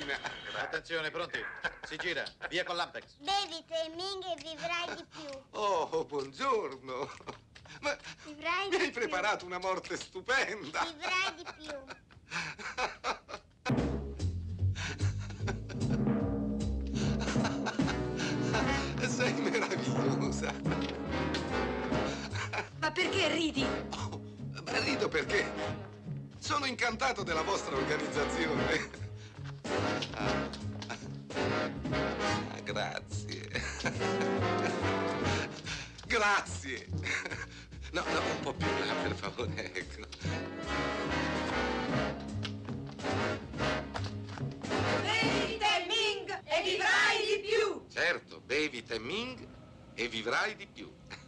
Signorina. Attenzione, pronti? Si gira. Via con l'Ampex. Bevi Teming e vivrai di più. Oh, buongiorno. Ma Vivrai mi di hai più. preparato una morte stupenda. Vivrai di più. Sei meravigliosa. Ma perché ridi? Oh, ma rido perché sono incantato della vostra organizzazione. Grazie. Grazie. No, un po' più là, per favore, ecco. Bevi Teming e vivrai di più! Certo, bevi Teming e vivrai di più.